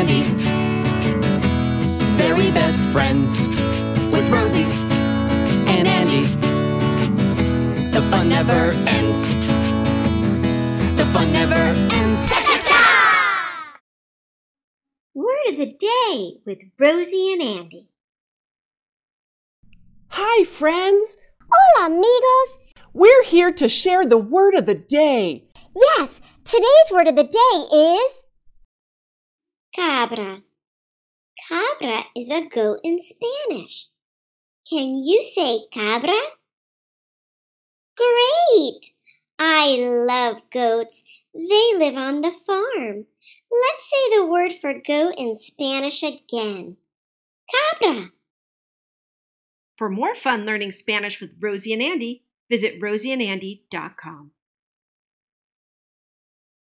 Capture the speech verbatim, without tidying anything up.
Andy, very best friends with Rosie and Andy. The fun never ends. The fun never ends. Cha-cha-cha! Word of the day with Rosie and Andy. Hi, friends. Hola, amigos. We're here to share the word of the day. Yes, today's word of the day is CABRA. CABRA is a goat in Spanish. Can you say cabra? Great! I love goats. They live on the farm. Let's say the word for goat in Spanish again. CABRA. For more fun learning Spanish with Rosie and Andy, visit rosie and andy dot com.